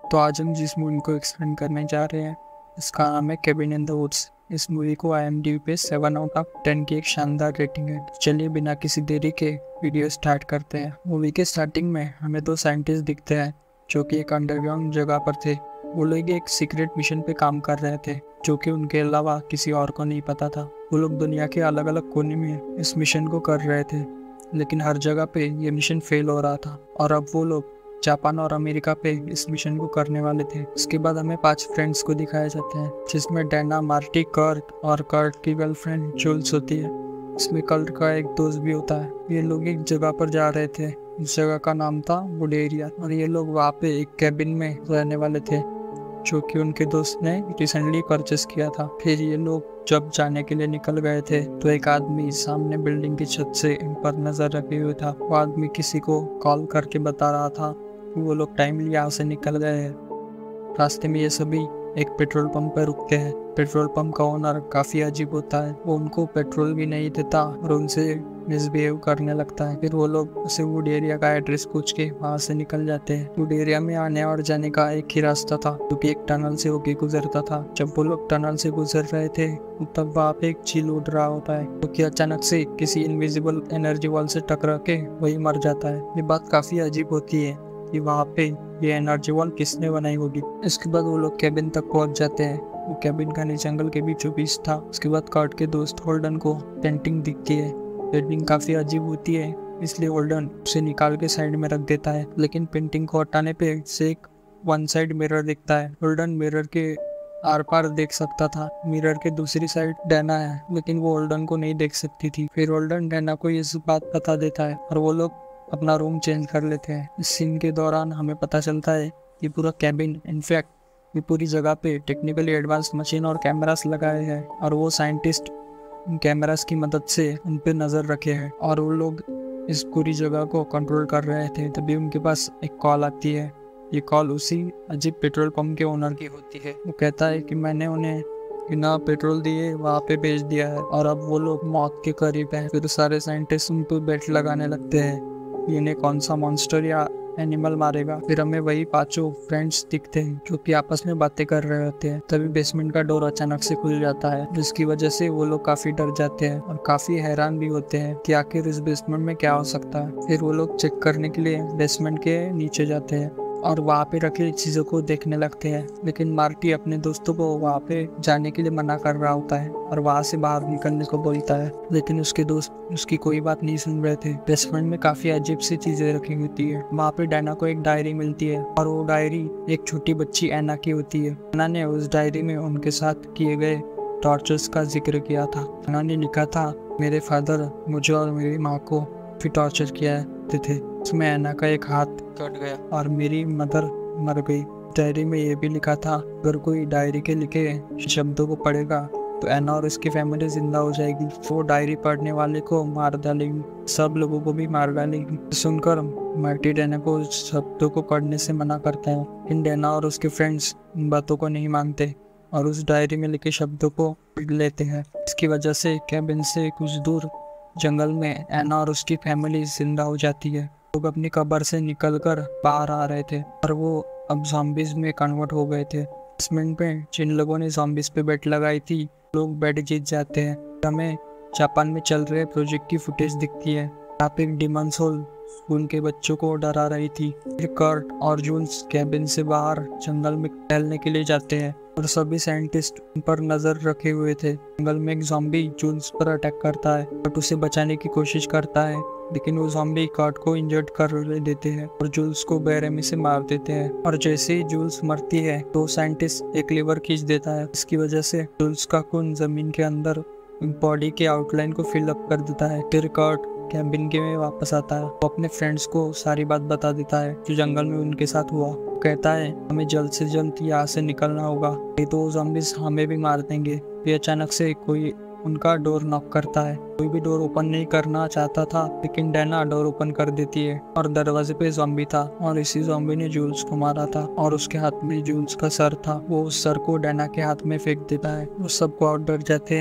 तो आज हम जिस मूवी को एक्सप्लेन करने जा रहे हैं इसका नाम है केबिन इन द वुड्स। इस मूवी को IMDb पे 7/10 की एक शानदार रेटिंग है। तो चलिए बिना किसी देरी के वीडियो स्टार्ट करते हैं। मूवी के स्टार्टिंग में हमें दो साइंटिस्ट दिखते हैं जो कि एक अंडरग्राउंड जगह पर थे। वो लोग एक सीक्रेट मिशन पे काम कर रहे थे जो कि उनके अलावा किसी और को नहीं पता था। वो लोग दुनिया के अलग अलग कोने में इस मिशन को कर रहे थे, लेकिन हर जगह पे ये मिशन फेल हो रहा था और अब वो लोग जापान और अमेरिका पे इस मिशन को करने वाले थे। उसके बाद हमें 5 फ्रेंड्स को दिखाए जाते हैं, जिसमें डैना, मार्टी, कर्ट और कर्ट की गर्लफ्रेंड जूल्स होती है। इसमें कर्ट का एक दोस्त भी होता है। ये लोग एक जगह पर जा रहे थे, इस जगह का नाम था वुड एरिया, और ये लोग वहाँ पे एक कैबिन में रहने वाले थे जो कि उनके दोस्त ने रिसेंटली परचेस किया था। फिर ये लोग जब जाने के लिए निकल गए थे तो एक आदमी सामने बिल्डिंग की छत से इन पर नजर रखे हुए था। वो आदमी किसी को कॉल करके बता रहा था कि वो लोग टाइमली यहाँ से निकल गए हैं। रास्ते में ये सभी एक पेट्रोल पंप पर रुकते हैं। पेट्रोल पंप का ओनर काफी अजीब होता है। वो उनको पेट्रोल भी नहीं देता और उनसे मिसबिहेव करने लगता है। फिर वो लोग उसे वुड एरिया का एड्रेस पूछ के वहाँ से निकल जाते हैं। वुड एरिया में आने और जाने का एक ही रास्ता था जो कि एक टनल से होके गुजरता था। जब वो लोग टनल से गुजर रहे थे तब वहाँ पे एक चील उड़ रहा होता है जो कि अचानक से किसी इनविजिबल एनर्जी वॉल से टकरा के वही मर जाता है। ये बात काफी अजीब होती है कि वहाँ पे ये एनर्जी वॉल किसने बनाई होगी। इसके बाद वो लोग कैबिन तक पहुँच जाते हैं। वो कैबिन घने जंगल के बीचों बीच था। उसके बाद कर्ट के दोस्त होल्डन को पेंटिंग दिखती है। पेंटिंग काफी अजीब होती है, इसलिए होल्डन उसे निकाल के साइड में रख देता है, लेकिन पेंटिंग को हटाने पे से एक वन साइड मिरर दिखता है। होल्डन मिरर के आर पार देख सकता था। मिरर के दूसरी साइड डैना है, लेकिन वो होल्डन को नहीं देख सकती थी। फिर होल्डन डैना को इस बात बता देता है और वो लोग अपना रूम चेंज कर लेते हैं। इस सीन के दौरान हमें पता चलता है कि पूरा कैबिन, इनफैक्ट ये पूरी जगह पे टेक्निकली एडवांस मशीन और कैमरास लगाए हैं और वो साइंटिस्ट उन कैमरास की मदद से उन पे नजर रखे हैं और वो लोग इस पूरी जगह को कंट्रोल कर रहे थे। तभी उनके पास एक कॉल आती है। ये कॉल उसी अजीब पेट्रोल पंप के ओनर की होती है। वो कहता है कि मैंने उन्हें बिना पेट्रोल दिए वहाँ पे भेज दिया है और अब वो लोग मौत के करीब हैं। फिर सारे साइंटिस्ट उन पर बेट लगाने लगते हैं इन्हें कौन सा मॉन्स्टर या एनिमल मारेगा। फिर हमें वही 5 फ्रेंड्स दिखते हैं जो कि आपस में बातें कर रहे होते हैं। तभी बेसमेंट का डोर अचानक से खुल जाता है, जिसकी वजह से वो लोग काफी डर जाते हैं और काफी हैरान भी होते हैं कि आखिर इस बेसमेंट में क्या हो सकता है। फिर वो लोग चेक करने के लिए बेसमेंट के नीचे जाते हैं और वहाँ पे रखी चीजों को देखने लगते हैं, लेकिन मार्टी अपने दोस्तों को वहाँ पे जाने के लिए मना कर रहा होता है और वहाँ से बाहर निकलने को बोलता है, लेकिन उसके दोस्त उसकी कोई बात नहीं सुन रहे थे। बेसमेंट में काफी अजीब सी चीजें रखी होती है। वहाँ पे डैना को एक डायरी मिलती है और वो डायरी एक छोटी बच्ची एना की होती है। एना ने उस डायरी में उनके साथ किए गए टॉर्चर्स का जिक्र किया था। एना ने लिखा था, मेरे फादर मुझे और मेरी माँ को भी टॉर्चर किया थे। उसमें एना का एक हाथ कट गया और मेरी मदर मर गई। डायरी में ये भी लिखा था, अगर कोई डायरी के लिखे शब्दों को पढ़ेगा तो एना और उसकी फैमिली जिंदा हो जाएगी। वो डायरी पढ़ने वाले को मार डालेगी, सब लोगों को भी मार डालेगी। सुनकर मार्टी डैना को उस शब्दों को पढ़ने से मना करता है, लेकिन डैना और उसके फ्रेंड्स इन बातों को नहीं मानते और उस डायरी में लिखे शब्दों को पढ़ लेते हैं। इसकी वजह से कैबिन से कुछ दूर जंगल में एना और उसकी फैमिली जिंदा हो जाती है। लोग अपनी कब्र से निकलकर बाहर आ रहे थे और वो अब ज़ॉम्बीज में कन्वर्ट हो गए थे। बेसमेंट में जिन लोगों ने ज़ॉम्बीज पे बेट लगाई थी लोग बेट जीत जाते हैं। हमें जापान में चल रहे प्रोजेक्ट की फुटेज दिखती है। यहाँ पे एक डिमन सोल स्कूल के बच्चों को डरा रही थी। फिर कर्ट और जून्स कैबिन से बाहर जंगल में टहलने के लिए जाते हैं और सभी साइंटिस्ट उन पर नजर रखे हुए थे। जंगल में एक ज़ॉम्बी जून्स पर अटैक करता है, बट उसे बचाने की कोशिश करता है, लेकिन वो ज़ॉम्बी कर्ट को इंजर्ड कर देते हैं और जूल्स को बेरहमी से मार देते हैं। और जैसे ही जूल्स मरती है तो साइंटिस्ट एक लीवर खींच देता है। इसकी वजह से जूल्स का खून जमीन के अंदर बॉडी के आउटलाइन को फिल अप कर देता है। फिर कर्ट कैबिन के में वापस आता है। वो अपने फ्रेंड्स को सारी बात बता देता है जो जंगल में उनके साथ हुआ। कहता है हमें जल्द से जल्द यहाँ से निकलना होगा, नहीं तो ज़ॉम्बीज हमें भी मार देंगे। फिर अचानक से कोई उनका डोर नॉक करता है। कोई भी डोर ओपन नहीं करना चाहता था, लेकिन डैना डोर ओपन कर देती है और दरवाजे पे ज़ॉम्बी था और इसी ज़ॉम्बी ने जूल्स को मारा था और उसके हाथ में जूल्स का सर था। वो उस सर को डैना के हाथ में फेंक देता है। वो सबको और डर जाते हैं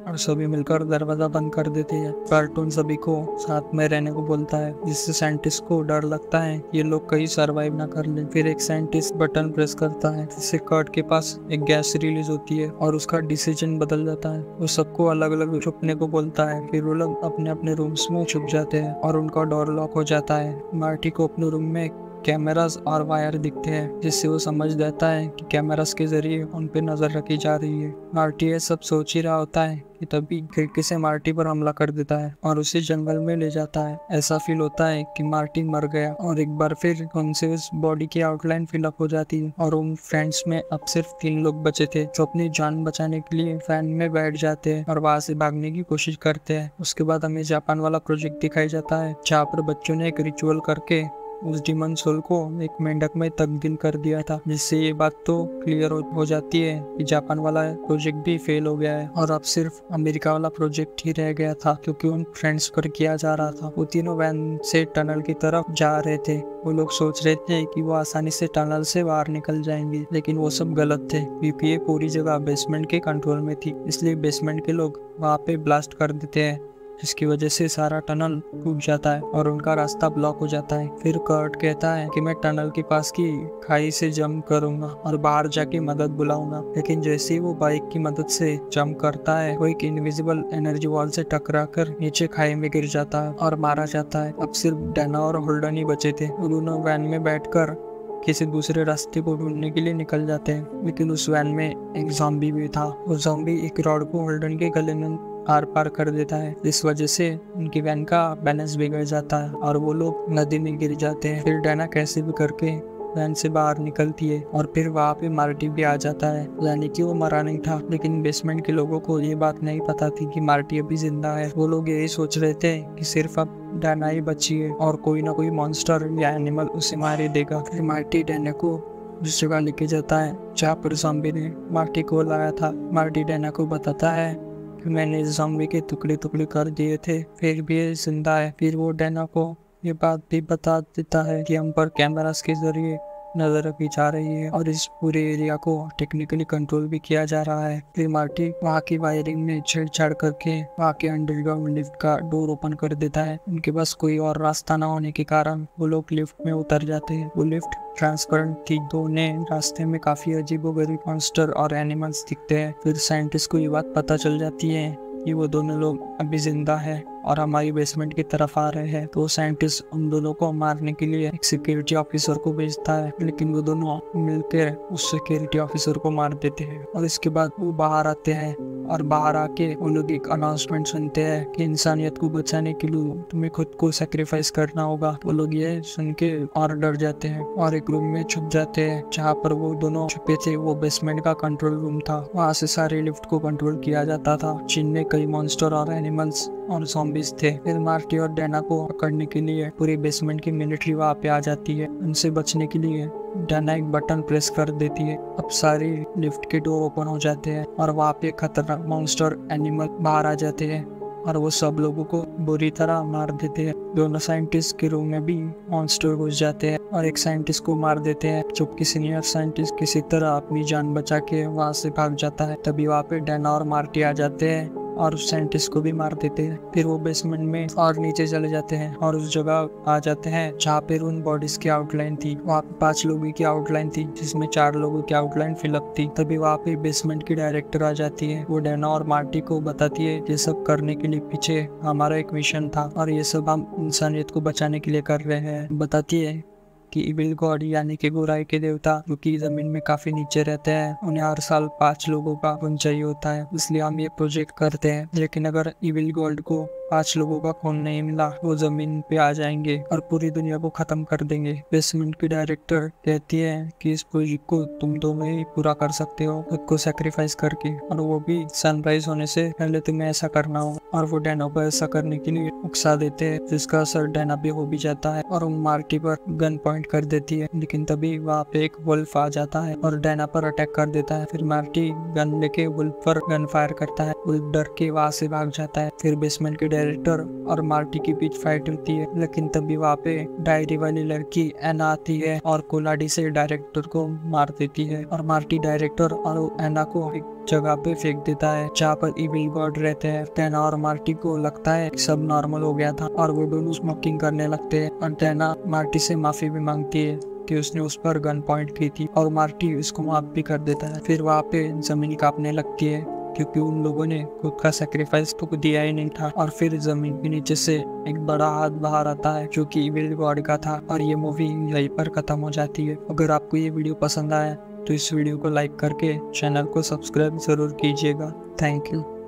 और सभी मिलकर दरवाजा बंद कर देते हैं। कार्टून सभी को साथ में रहने को बोलता है, जिससे साइंटिस्ट को डर लगता है ये लोग कहीं सरवाइव ना कर ले। फिर एक साइंटिस्ट बटन प्रेस करता है, जिससे कर्ट के पास एक गैस रिलीज होती है और उसका डिसीजन बदल जाता है। वो सबको अलग अलग छुपने को बोलता है। फिर वो लोग अपने अपने रूम्स में छुप जाते हैं और उनका डोर लॉक हो जाता है। मार्टी को अपने रूम में कैमरास और वायर दिखते हैं, जिससे वो समझ जाता है कि कैमरास के जरिए उन पे नजर रखी जा रही है। मार्टी ये सब सोच ही रहा होता है कि तभी खिड़की से मार्टी पर हमला कर देता है और उसे जंगल में ले जाता है। ऐसा फील होता है कि मार्टी मर गया और एक बार फिर कॉन्शियस बॉडी की आउटलाइन फिलअप हो जाती है और उन फ्रेंड्स में अब सिर्फ 3 लोग बचे थे, जो अपनी जान बचाने के लिए फैन में बैठ जाते हैं और वहां से भागने की कोशिश करते हैं। उसके बाद हमें जापान वाला प्रोजेक्ट दिखाई जाता है, जहाँ पर बच्चों ने एक रिचुअल करके उस डिमन सोल को एक मेंढक में तब्दील कर दिया था, जिससे ये बात तो क्लियर हो जाती है कि जापान वाला प्रोजेक्ट भी फेल हो गया है और अब सिर्फ अमेरिका वाला प्रोजेक्ट ही रह गया था, क्योंकि उन फ्रेंड्स पर किया जा रहा था। वो तीनों वैन से टनल की तरफ जा रहे थे। वो लोग सोच रहे थे कि वो आसानी से टनल से बाहर निकल जाएंगे, लेकिन वो सब गलत थे। बीपीए पूरी जगह बेसमेंट के कंट्रोल में थी, इसलिए बेसमेंट के लोग वहाँ पे ब्लास्ट कर देते हैं, जिसकी वजह से सारा टनल टूट जाता है और उनका रास्ता ब्लॉक हो जाता है। फिर कर्ट कहता है कि मैं टनल के पास की खाई से जंप करूंगा और बाहर जाके मदद बुलाऊंगा, लेकिन जैसे ही वो बाइक की मदद से जंप करता है, वो एक इनविजिबल एनर्जी वॉल से टकराकर नीचे खाई में गिर जाता है और मारा जाता है। अब सिर्फ डैना और होल्डन ही बचे थे। उन्होंने वैन में बैठकर किसी दूसरे रास्ते को ढूंढने के लिए निकल जाते हैं, लेकिन उस वैन में एक ज़ॉम्बी भी था। वो ज़ॉम्बी एक रॉड को होल्डन के गले में आर पार कर देता है, इस वजह से उनकी वैन का बैलेंस बिगड़ जाता है और वो लोग नदी में गिर जाते हैं। फिर डैना कैसे भी करके वैन से बाहर निकलती है और फिर वहाँ पे मार्टी भी आ जाता है, यानी कि वो मरा नहीं था। लेकिन बेसमेंट के लोगों को ये बात नहीं पता थी कि मार्टी अभी जिंदा है। वो लोग यही सोच रहे थे कि सिर्फ अब डैना ही बची है और कोई ना कोई मॉन्स्टर या एनिमल उसे मार ही देगा। फिर मार्टी डैना को उस जगह लेके जाता है जहाँ पर ज़ॉम्बी ने मार्टी को लाया था। मार्टी डैना को बताता है कि मैंने इस ज़ॉम्बी के टुकड़े टुकड़े कर दिए थे, फिर भी ये जिंदा है। फिर वो डैना को ये बात भी बता देता है कि हम पर कैमरास के जरिए नजर रखी जा रही है और इस पूरे एरिया को टेक्निकली कंट्रोल भी किया जा रहा है। फिर मार्टी वहाँ की वायरिंग में छेड़छाड़ करके वहाँ के अंडरग्राउंड लिफ्ट का डोर ओपन कर देता है। उनके पास कोई और रास्ता न होने के कारण वो लोग लिफ्ट में उतर जाते हैं। वो लिफ्ट ट्रांसपेरेंट थी, तो उन्हें रास्ते में काफी अजीबोगरीब मॉन्स्टर और एनिमल्स दिखते हैं। फिर साइंटिस्ट को ये बात पता चल जाती है कि वो दोनों लोग अभी जिंदा है और हमारी बेसमेंट की तरफ आ रहे हैं। तो साइंटिस्ट उन दोनों को मारने के लिए एक सिक्योरिटी ऑफिसर को भेजता है, लेकिन वो दोनों मिलकर उस सिक्योरिटी ऑफिसर को मार देते हैं। और इसके बाद वो बाहर आते हैं और बाहर आके वो लोग एक अनाउंसमेंट सुनते हैं कि इंसानियत को बचाने के लिए तुम्हें खुद को सेक्रीफाइस करना होगा। वो लोग ये सुन के और डर जाते हैं और एक रूम में छुप जाते हैं जहाँ पर वो दोनों छुपे थे। वो बेसमेंट का कंट्रोल रूम था, वहाँ से सारे लिफ्ट को कंट्रोल किया जाता था, जिनमें कई मॉन्स्टर और एनिमल्स और ज़ॉम्बीज थे। फिर मार्टी और डैना को पकड़ने के लिए पूरी बेसमेंट की मिलिट्री वहाँ पे आ जाती है। उनसे बचने के लिए डैना एक बटन प्रेस कर देती है। अब सारे लिफ्ट के डोर ओपन हो जाते हैं और वहाँ पे खतरनाक मॉन्स्टर एनिमल बाहर आ जाते हैं और वो सब लोगों को बुरी तरह मार देते हैं। दोनों साइंटिस्ट के रूम में भी मॉन्स्टर घुस जाते हैं और एक साइंटिस्ट को मार देते हैं, जबकि सीनियर साइंटिस्ट किसी तरह अपनी जान बचा के वहाँ से भाग जाता है। तभी वहाँ पे डैना और मार्टी आ जाते हैं और उस साइंटिस्ट को भी मार देते हैं। फिर वो बेसमेंट में और नीचे चले जाते हैं और उस जगह आ जाते हैं जहाँ पे उन बॉडीज की आउटलाइन थी। वहाँ पे 5 लोगों की आउटलाइन थी, जिसमें 4 लोगों की आउटलाइन फिलअप थी। तभी वहाँ पे बेसमेंट की डायरेक्टर आ जाती है। वो डैना और मार्टी को बताती है ये सब करने के लिए पीछे हमारा एक मिशन था और ये सब हम इंसानियत को बचाने के लिए कर रहे हैं। बताती है कि इविल गॉड यानी कि बुराई के देवता, जो कि जमीन में काफी नीचे रहते हैं, उन्हें हर साल 5 लोगों का खून चाहिए होता है, इसलिए हम ये प्रोजेक्ट करते हैं। लेकिन अगर इविल गॉड को 5 लोगों का खून नहीं मिला, वो जमीन पे आ जाएंगे और पूरी दुनिया को खत्म कर देंगे। बेसमेंट की डायरेक्टर कहती है कि इस प्रोजेक्ट को तुम दोनों ही पूरा कर सकते हो, खुद को सेक्रीफाइस करके, और वो भी सनराइज होने से पहले तुम्हें ऐसा करना होगा। और वो डैना को ऐसा करने के लिए उकसा देते हैं, जिसका असर डैना पे हो भी जाता है और वो मार्टी पर गन पॉइंट कर देती है। लेकिन तभी वहाँ पे एक वुल्फ आ जाता है और डैना पर अटैक कर देता है। फिर मार्टी गन लेके वुल्फ पर गन फायर करता है। वुल्फ डर के वहाँ से भाग जाता है। फिर बेसमेंट के डायरेक्टर और मार्टी के बीच फाइट होती है, लेकिन तभी वहाँ पे डायरी वाली लड़की एना आती है और कुल्हाड़ी से डायरेक्टर को मार देती है और मार्टी डायरेक्टर और एना को एक जगह पे फेंक देता है जहाँ पर इविल गॉड रहते हैं। टेना और मार्टी को लगता है कि सब नॉर्मल हो गया था और वो दोनों स्मोकिंग करने लगते हैं और टेना मार्टी से माफी भी मांगती है कि उसने उस पर गन पॉइंट की थी और मार्टी उसको माफ भी कर देता है। फिर वहाँ पे जमीन कांपने लगती है क्योंकि उन लोगों ने खुद का सेक्रीफाइस तो दिया ही नहीं था और फिर जमीन के नीचे से एक बड़ा हाथ बाहर आता है जो कि इविल गॉड का था और ये मूवी यहीं पर खत्म हो जाती है। अगर आपको ये वीडियो पसंद आया तो इस वीडियो को लाइक करके चैनल को सब्सक्राइब जरूर कीजिएगा। Thank you.